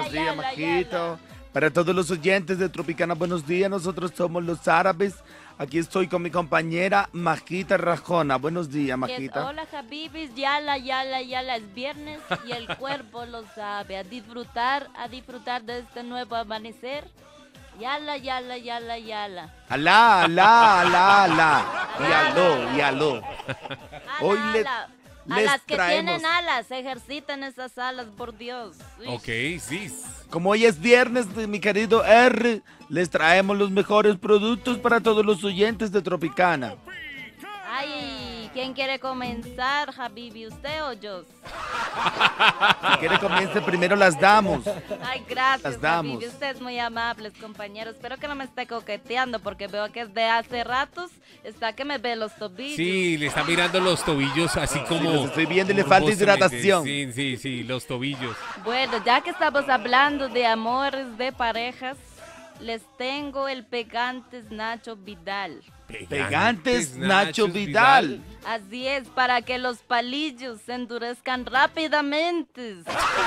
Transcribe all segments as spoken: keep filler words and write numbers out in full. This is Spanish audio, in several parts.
buenos días, yala, Majito. yala. Para todos los oyentes de Tropicana, buenos días. Nosotros somos los árabes. Aquí estoy con mi compañera Majita Rajona. Buenos días, Yes, Majita. hola, Habibis, yala, yala, yala, es viernes y el cuerpo lo sabe. A disfrutar, a disfrutar de este nuevo amanecer. Yala, yala, yala, yala. Alá, alá, alá, alá. Y Alá, aló, alá. y aló. Ala, Hoy le- ala. A les las que traemos- tienen alas, ejercitan esas alas, por Dios. Uy. Ok, sí. Como hoy es viernes, mi querido R, les traemos los mejores productos para todos los oyentes de Tropicana. Ay, ¿quién quiere comenzar, Habibi, usted o yo? Si quiere, comience primero, las damos. Ay, gracias, Las damos. Habibi. Ustedes muy amables, compañeros. Espero que no me esté coqueteando porque veo que desde hace ratos está que me ve los tobillos. Sí, le está mirando los tobillos así como... los estoy viendo y le falta morbosamente. hidratación. Sí, sí, sí, los tobillos. Bueno, ya que estamos hablando de amores, de parejas, les tengo el Pegantes Nacho Vidal. Pegantes Nacho Vidal. Así es, para que los palillos se endurezcan rápidamente.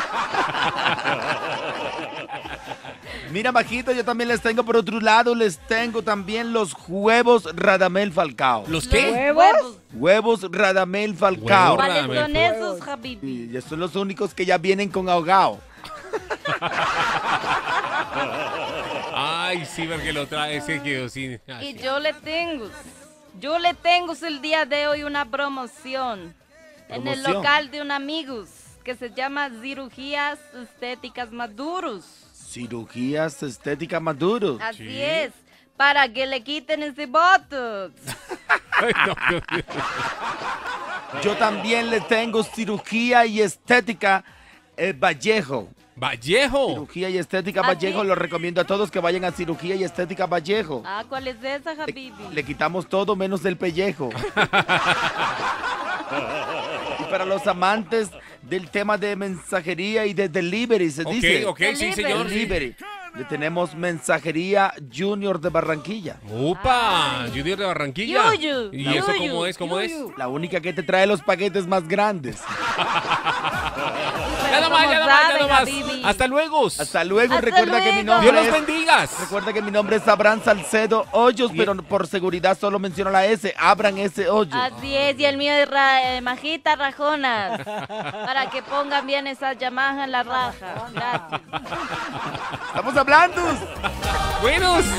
Mira, Majito, yo también les tengo por otro lado, les tengo también los huevos Radamel Falcao. ¿Los qué? Huevos. Huevos Radamel Falcao. Huevos ¿Cuáles Radamel. son esos, Habibi? Y estos son los únicos que ya vienen con ahogado. Ay, sí, porque lo trae, se quedó sin... Y así. yo le tengo, yo le tengo el día de hoy una promoción, en el Promoción. local de un amigos que se llama Cirugías Estéticas Maduros. Cirugías estéticas maduros. Así Sí. es, para que le quiten ese botox. Ay, no, no, no. Yo también les tengo cirugía y estética eh, Vallejo. Vallejo. Cirugía y estética ¿Ah, Vallejo, sí? los recomiendo a todos que vayan a cirugía y estética Vallejo. Ah, ¿cuál es esa, Habibi? Le quitamos todo menos el pellejo. Y para los amantes del tema de mensajería y de delivery, se Ok, dice. ok, sí, señor. sí. Delivery. Le tenemos mensajería Junior de Barranquilla. Upa, Junior de Barranquilla. Yuyu, ¿Y eso yuyu, cómo es? ¿Cómo es? yuyu. La única que te trae los paquetes más grandes. Ya no más, ¿Cómo ya no más, ya saben, no más. Habibi? Hasta luego. Hasta luego. Hasta Recuerda que mi luego. nombre Dios los es... bendigas. Recuerda que mi nombre es Abraham Salcedo Hoyos, pero por seguridad solo menciono la S. Abran ese hoyo. Así es, y el mío es ra- eh, Majita Rajonas, para que pongan bien esa Yamaha en la raja. Gracias. Estamos hablando. Buenos.